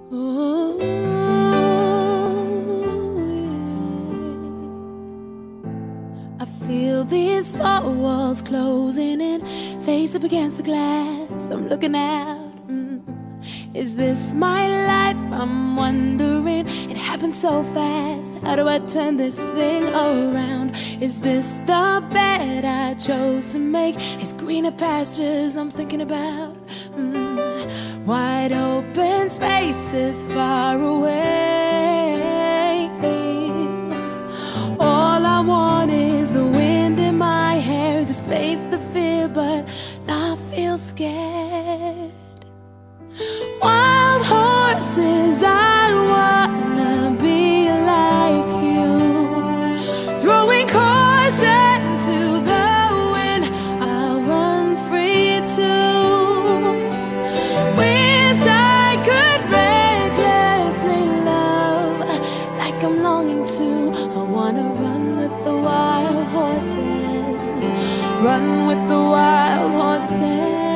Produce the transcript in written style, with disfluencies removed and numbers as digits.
Ooh, yeah. I feel these four walls closing in, face up against the glass. I'm looking out. Is this my life? I'm wondering. It happened so fast. How do I turn this thing around? Is this the bed I chose to make? These greener pastures I'm thinking about. Wide open spaces far away. All I want is the wind in my hair to face the fear, but not feel scared. Wild horses, I wanna be like you, throwing caution to the wind. I'll run free too. Wish I could recklessly love like I'm longing to. I wanna run with the wild horses, run with the wild horses.